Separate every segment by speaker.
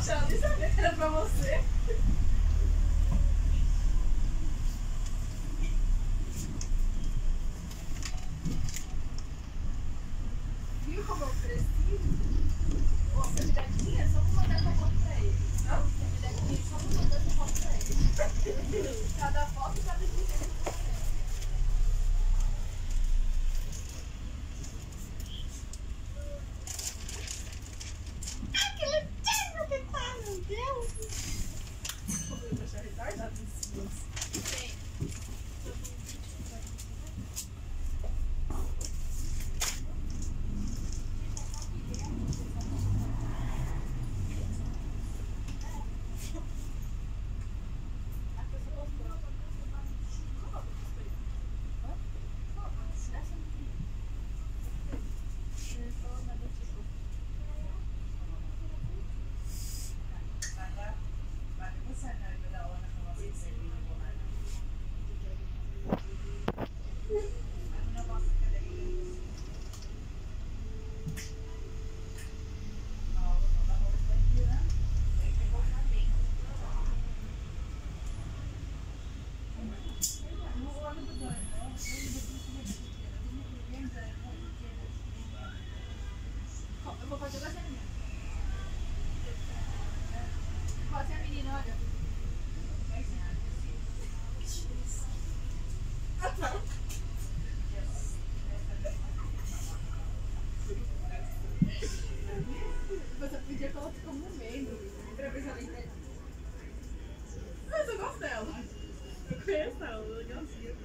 Speaker 1: Poxa, ela nem sabia que era pra você. Viu como eu cresci? Ó, se eu me der dinheiro, só vou mandar essa foto pra ele. Hã? Se eu me der dinheiro, só vou mandar essa foto pra ele. Cada foto, cada dinheiro. Ai, que legal que tá, meu Deus! Vou deixar retardado em cima. Sim. Eu vou fazer você, menina. Pode ser a menina, olha. Você podia colocar como medo pra pessoa entender. Mas eu gosto dela. Eu conheço ela, eu legalzinha.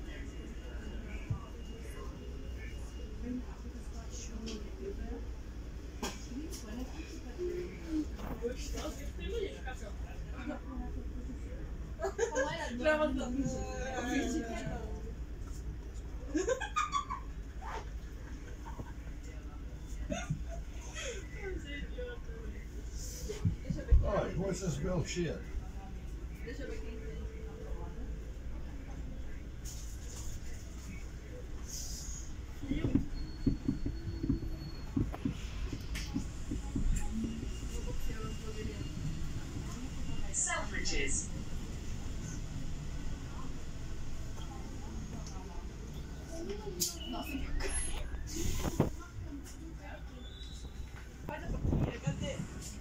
Speaker 1: Gostoso, eu tenho que ficar sentada. Como era? Gravando. Eu fingi que é não.
Speaker 2: Alright, what's this bill shit?
Speaker 1: Deixa eu ver quem tem.
Speaker 3: Selfridges.
Speaker 1: Nossa, meu cara. Faz a pouquinho, cadê?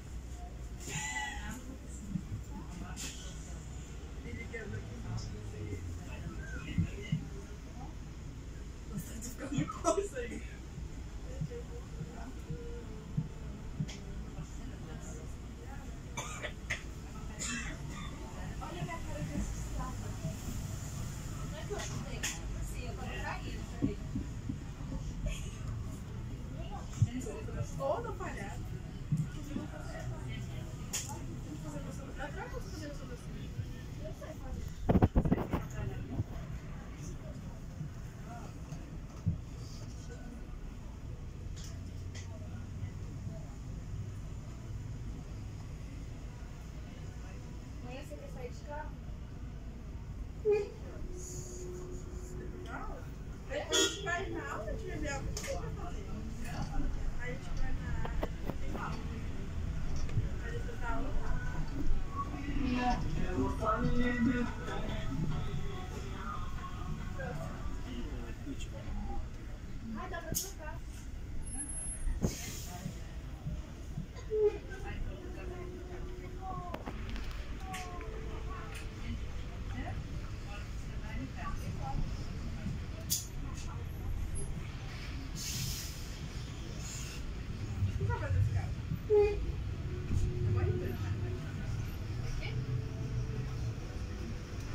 Speaker 1: Nossa, tu fica muito bom isso aí. Olha a minha cara de assustada. Não é que eu chutei, assim, eu tava caindo. Toda falhada. Atrás eu fazer isso assim. Eu sei fazer. Amanhã você quer sair de carro? Não? Aí a gente vai na aula, a gente vai ver algo que você vai fazer. Aí a gente vai na tem aula. Aí depois da aula tá. Ai, dá pra trocar. O que vai fazer esse cara? É muito interessante.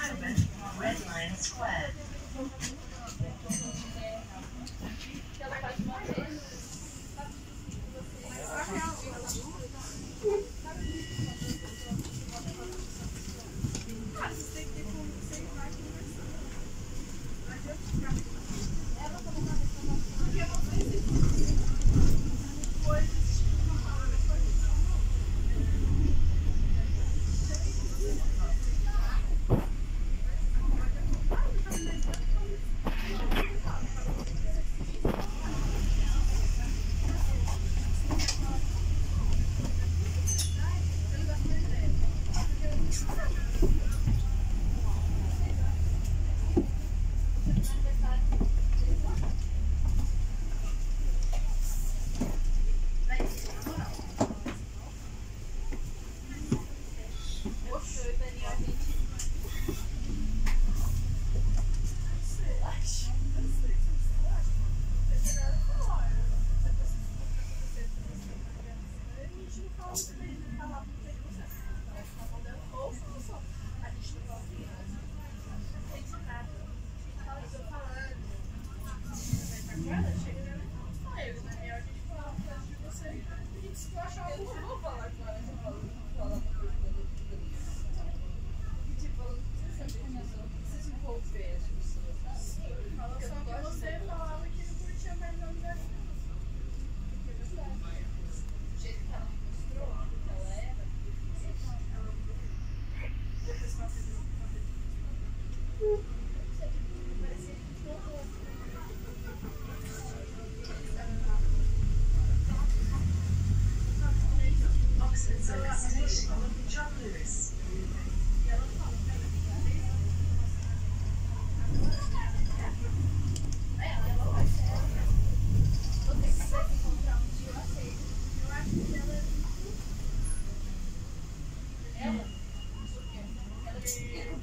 Speaker 3: Rehoboth, Red Lion Square.
Speaker 1: Ela faz uma vez.
Speaker 3: Oxford Circus Station, John Lewis.
Speaker 1: Ela